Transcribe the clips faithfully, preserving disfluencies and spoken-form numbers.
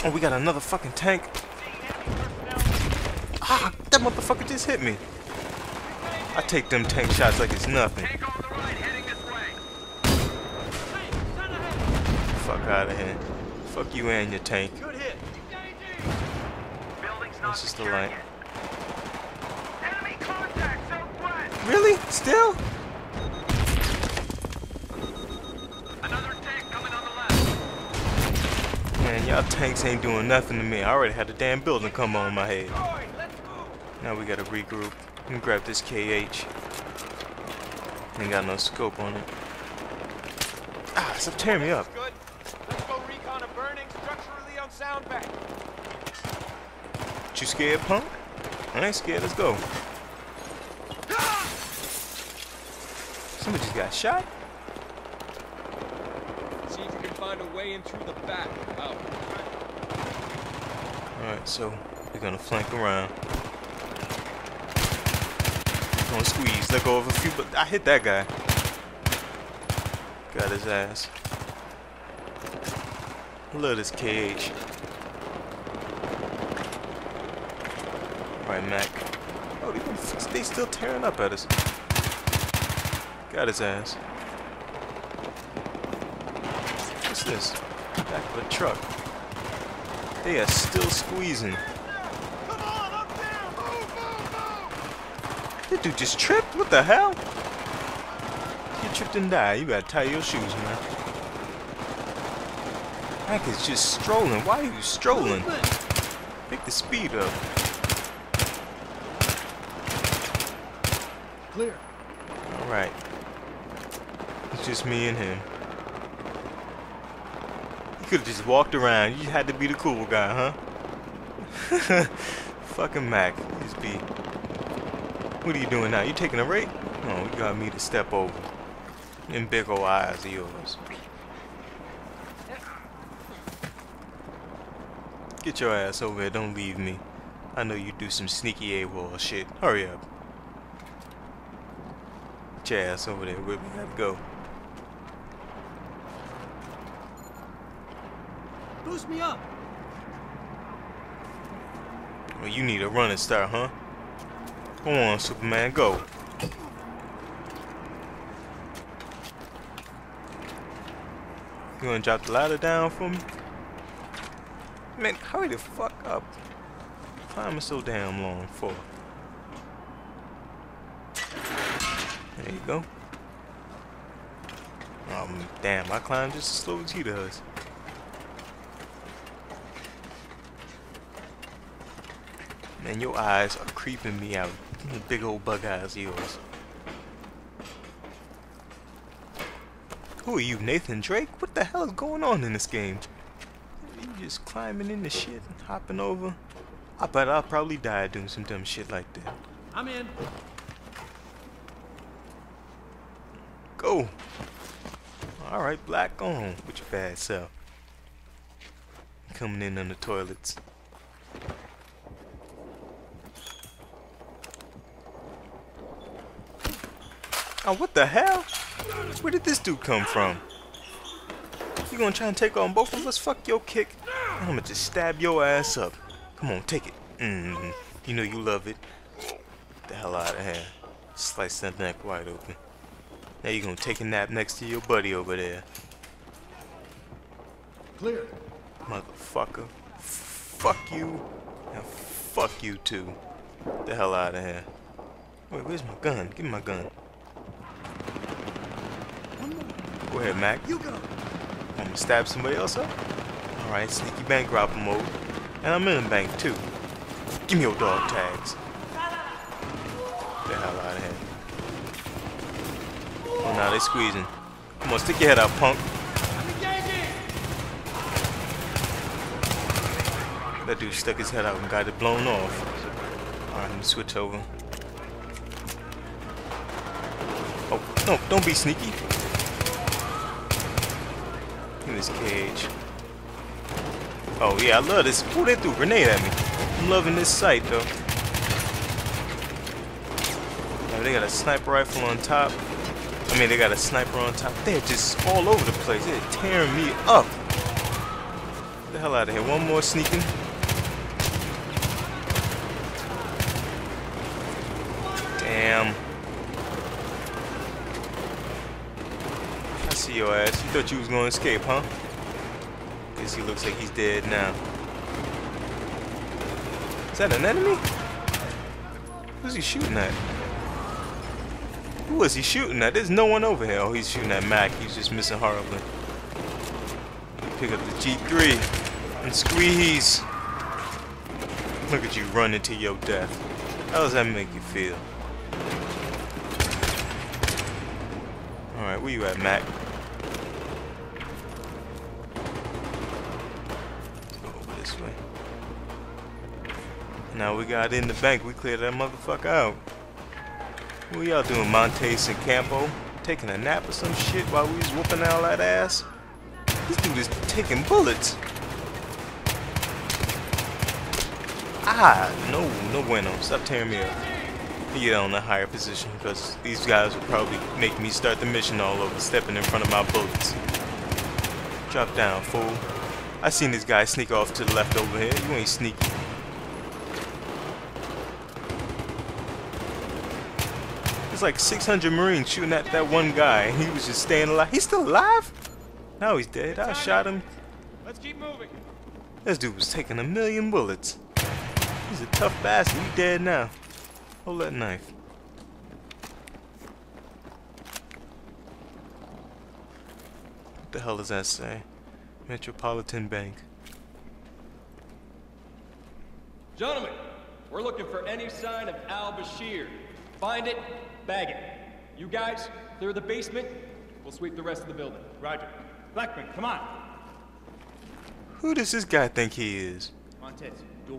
Oh, we got another fucking tank. Ah, that motherfucker just hit me. I take them tank shots like it's nothing. Fuck out of here. Fuck you and your tank. That's just the light. Really? Still? Man, y'all tanks ain't doing nothing to me. I already had a damn building come on my head. Now we gotta regroup and grab this K H. Ain't got no scope on it. Ah, stop tearing me up. Let's go recon a burning structurally on sound back. You scared, punk? I ain't scared. Let's go. Somebody just got shot. See if you can find a way in through the back. Out. Alright, so we're gonna flank around. Gonna squeeze, let go of a few, but I hit that guy. Got his ass. Love this K H. Alright, Mac. Oh, they, they still tearing up at us. Got his ass. What's this? Back of the truck. They are still squeezing. Come on, up there! Move, move, move! That dude just tripped? What the hell? You tripped and died. You gotta tie your shoes, man. Mac is just strolling. Why are you strolling? Pick the speed up. Clear. Alright. It's just me and him. You could have just walked around. You had to be the cool guy, huh? Fucking Mac. Just be. What are you doing now? You taking a rake? No, you got me to step over. Them big ol' eyes of yours. Get your ass over here. Don't leave me. I know you do some sneaky AWOL shit. Hurry up. Get your ass over there. Where we gotta go? Boost me up. Well, you need a running start, huh? Go on, Superman, go. You wanna drop the ladder down for me? Man, hurry the fuck up. Climbing so damn long for. There you go. Um, damn, I climb just as slow as he does. Man, your eyes are creeping me out. Big old bug eyes of yours. Who are you, Nathan Drake? What the hell is going on in this game? You just climbing into shit and hopping over. I bet I'll probably die doing some dumb shit like that. I'm in. Go. Alright, Black, go home with your bad self. Coming in on the toilets. Oh, what the hell? Where did this dude come from? You gonna try and take on both of us? Fuck your kick. I'm gonna just stab your ass up. Come on, take it. Mm-hmm. You know you love it. Get the hell out of here. Slice that neck wide open. Now you gonna take a nap next to your buddy over there. Clear. Motherfucker. Fuck you. And fuck you too. Get the hell out of here. Wait, where's my gun? Give me my gun. Go ahead, Mac. You go. I'm gonna stab somebody else up? Alright, sneaky bank robber mode. And I'm in the bank too. Give me your dog tags. Get the hell out of here. Oh, now they squeezing. Come on, stick your head out, punk. That dude stuck his head out and got it blown off. Alright, let me switch over. Oh, no, don't be sneaky. In this cage. Oh yeah, I love this. Ooh, they threw a grenade at me. I'm loving this sight though. Oh, they got a sniper rifle on top. I mean, they got a sniper on top. They're just all over the place. They're tearing me up. the hell out of here. One more sneaking. Damn. I see your ass. You thought you was gonna escape, huh? Guess he looks like he's dead now. Is that an enemy? Who's he shooting at? Who is he shooting at? There's no one over here. Oh, he's shooting at Mac. He's just missing horribly. Pick up the G three and squeeze. Look at you running to your death. How does that make you feel? Alright, where you at, Mac? Let's go over this way. Now we got in the bank. We cleared that motherfucker out. What y'all doing, Montes and Campo? Taking a nap or some shit while we was whooping all that ass? This dude is taking bullets. Ah, no, no bueno. Stop tearing me up. You get on a higher position because these guys will probably make me start the mission all over, stepping in front of my bullets. Drop down, fool. I seen this guy sneak off to the left over here. You ain't sneaky. There's like six hundred Marines shooting at that one guy, and he was just staying alive. He's still alive? No, he's dead. I shot him. Let's keep moving. This dude was taking a million bullets. He's a tough bastard. He dead now. Hold that knife. What the hell does that say? Metropolitan Bank. Gentlemen, we're looking for any sign of Al-Bashir. Find it, bag it. You guys, clear the basement. We'll sweep the rest of the building. Roger. Blackman, come on. Who does this guy think he is? Montes, door.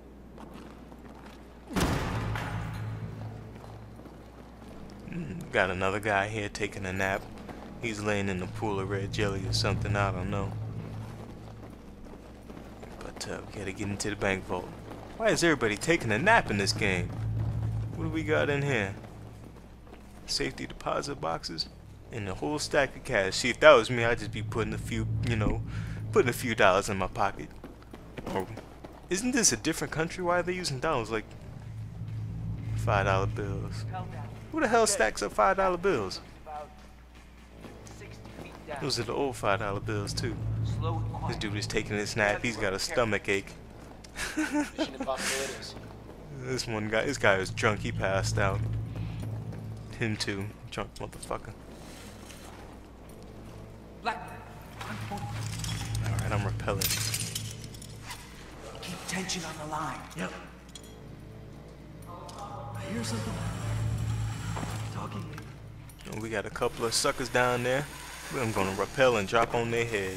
Mm, got another guy here taking a nap. He's laying in a pool of red jelly or something, I don't know. But uh, we gotta get into the bank vault. Why is everybody taking a nap in this game? What do we got in here? Safety deposit boxes and a whole stack of cash. See, if that was me, I'd just be putting a few, you know, putting a few dollars in my pocket. Or isn't this a different country? Why are they using dollars like five dollar bills? Who the hell stacks up five dollar bills? Those are the old five dollar bills too. This dude is taking his nap. He's got a stomach ache. This one guy, this guy was drunk. He passed out. Him too, drunk motherfucker. Alright, I'm repelling. Keep tension on the line. Yep. I hear something. Talking. And we got a couple of suckers down there. I'm gonna repel and drop on their head.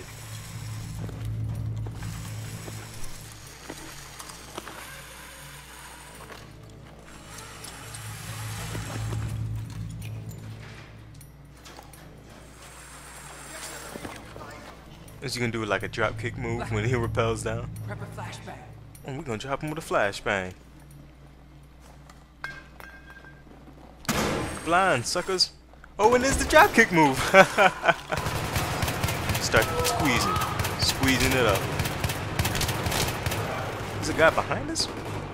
Is he gonna do like a drop kick move when he repels down? Prep a flashbang. And we're gonna drop him with a flashbang. Blind suckers. Oh, and there's the drop kick move. Start squeezing, squeezing it up. There's a guy behind us.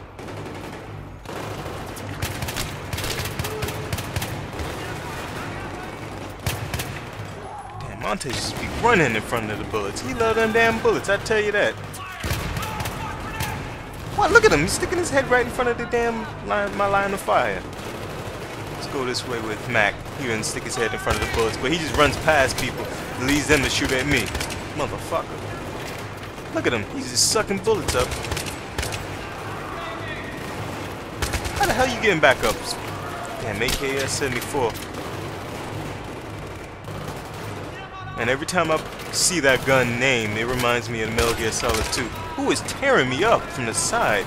Montes just be running in front of the bullets. He love them damn bullets, I tell you that. What? Look at him. He's sticking his head right in front of the damn line, my line of fire. Let's go this way with Mac. He didn't stick his head in front of the bullets, but he just runs past people and leaves them to shoot at me. Motherfucker. Look at him. He's just sucking bullets up. How the hell you getting back up? Damn, A K S seventy-four. And every time I see that gun name, it reminds me of Metal Gear Solid two. Who is tearing me up from the side?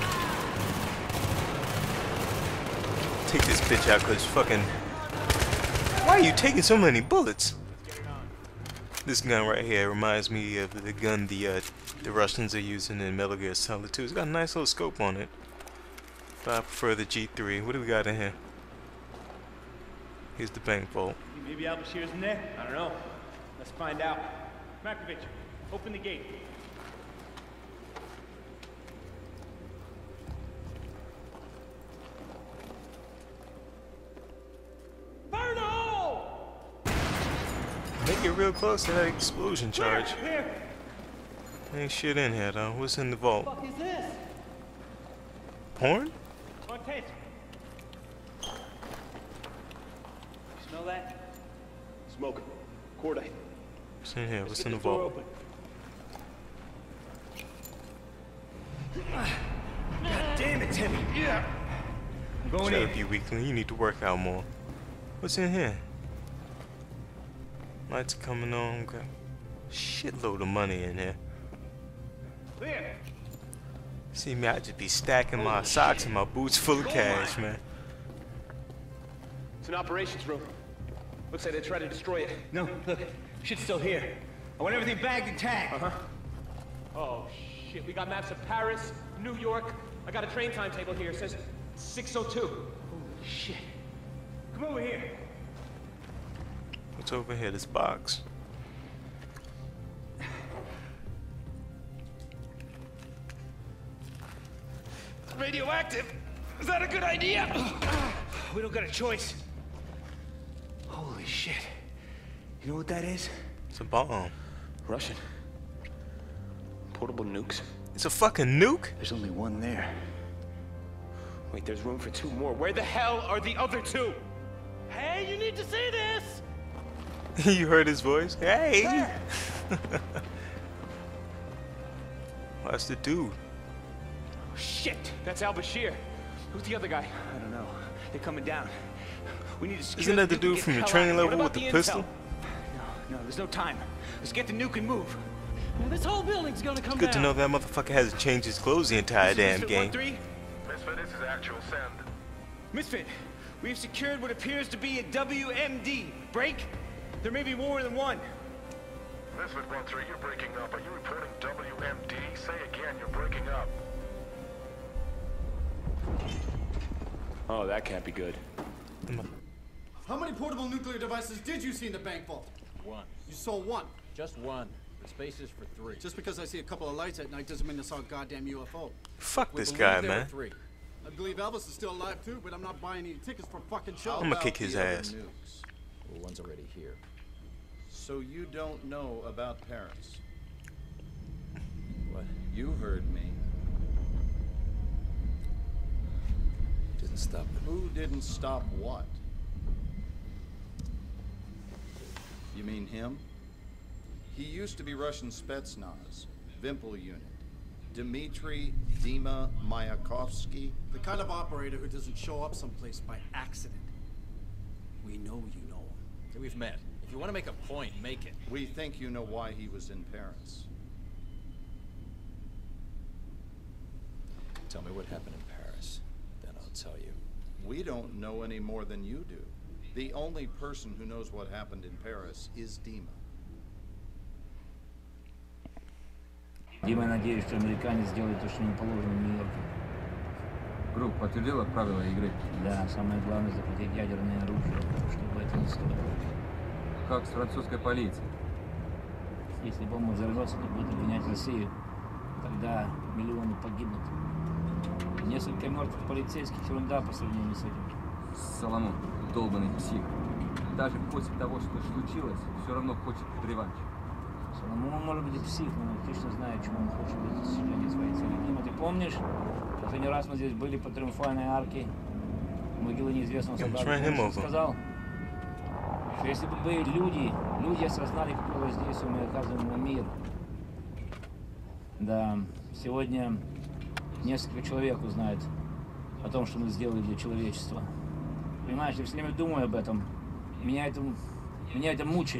Take this bitch out, cause fucking... Why are you taking so many bullets? This gun right here reminds me of the gun the uh, the Russians are using in Metal Gear Solid two. It's got a nice little scope on it. But I prefer the G three. What do we got in here? Here's the bank vault. Maybe Al-Bashir's in there? I don't know. Let's find out. Markovich, open the gate. get real close to that explosion charge. Here. Ain't shit in here though. What's in the vault? What the fuck is this? Porn? Cortez. Smell that? Smoke. Cordite. What's in here? What's Get in the the door vault? open. God damn it, Timmy. Yeah. I'm going Shut in. up, you weakling. You need to work out more. What's in here? Lights are coming on. Got shitload of money in here. Clear. See me, I just be stacking my socks and my boots full of cash, man. It's an operations room. Looks like they tried to destroy it. No, look, shit's still here. I want everything bagged and tagged. Uh-huh. Oh, shit. We got maps of Paris, New York. I got a train timetable here. It says six oh two. Holy shit. Come over here. What's over here? This box. Radioactive. Is that a good idea? We don't got a choice. Holy shit. You know what that is? It's a bomb. Russian. Portable nukes. It's a fucking nuke? There's only one there. Wait, there's room for two more. Where the hell are the other two? Hey, you need to see this! You heard his voice? Hey! That's the dude. Shit, that's Al Bashir. Who's the other guy? I don't know. They're coming down. We need to secure Isn't that the nuke and dude get from the hell training out of level here. with the What about pistol? intel? No, no, there's no time. Let's get the nuke and move. Now this whole building's gonna come Good to down. know that motherfucker hasn't changed his clothes the entire damn Misfit game. one three? Misfit, this is actual send. Misfit, we've secured what appears to be a W M D. Break? There may be more than one. Misfit one three, you're breaking up. Are you reporting W M D? Say again, you're breaking up. Oh, that can't be good. How many portable nuclear devices did you see in the bank vault? One. You saw one. Just one. The space is for three. Just because I see a couple of lights at night doesn't mean I saw a goddamn U F O. Fuck We this believe guy, there were man. Three. I believe Elvis is still alive too, but I'm not buying any tickets for fucking show. I'm gonna kick his ass. Nukes. Well, one's already here. So you don't know about Paris? What? You heard me. Didn't stop it. Who didn't stop what? You mean him? He used to be Russian Spetsnaz, Vimpel unit. Dmitry Dima Mayakovsky. The kind of operator who doesn't show up someplace by accident. We know you know him. Okay, we've met. If you want to make a point, make it. We think you know why he was in Paris. Tell me what happened in Paris. Then I'll tell you. We don't know any more than you do. The only person who knows what happened in Paris is Dima. Дима, надеюсь, что американец сделает то, что не положено в Нью-Йорке. Группа подтвердила правила игры? Да, самое главное захватить ядерное оружие, чтобы это не стоило. Как с французской полицией? Если бомба взорвется, то будет обвинять Россию. Тогда миллионы погибнут. Несколько мертвых полицейских — ерунда по сравнению с этим. Соломон, долбанный псих. Даже после того, что случилось, все равно хочет реванш. Соломон может быть и псих, но он точно знает, чего он хочет для достижения своей цели. Дима, ты помнишь? Последний раз мы здесь были по Триумфальной арке. Могила неизвестного солдата. Он сказал, что если бы были люди, люди осознали, какое воздействие мы оказываем на мир. Да, сегодня несколько человек узнают о том, что мы сделали для человечества. Понимаешь, я все время думаю об этом. Меня это, меня это мучает.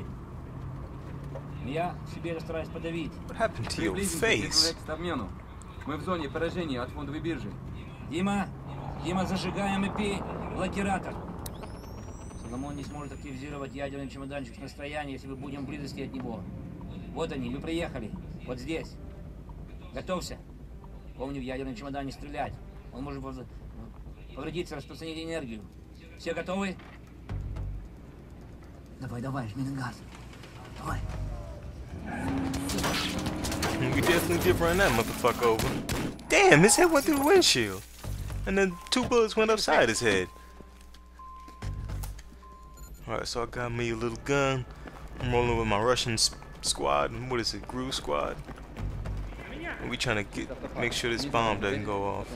Я себе это стараюсь подавить. Приблизимся к обмену. Мы в зоне поражения от фондовой биржи. Дима, Дима, зажигаем и пей блокиратор. Соломон не сможет активизировать ядерный чемоданчик с расстояния, если мы будем в близости от него. Вот они, мы приехали. Вот здесь. Готовься. Помни, в ядерный чемодан не стрелять. Он может повредиться, распространить энергию. Все готовы? Давай, давай, жми на газ. Давай. We definitely did run that motherfucker over. Damn, his head went through the windshield. And then two bullets went upside his head. Alright, so I got me a little gun. I'm rolling with my Russian s squad. What is it, Gru squad? And we trying to get make sure this bomb doesn't go off.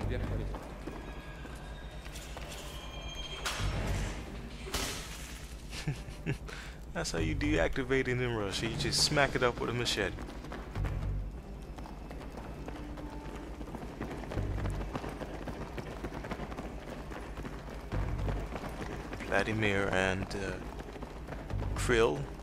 That's how you deactivate it in Russia. You just smack it up with a machete. Vladimir and uh, Krill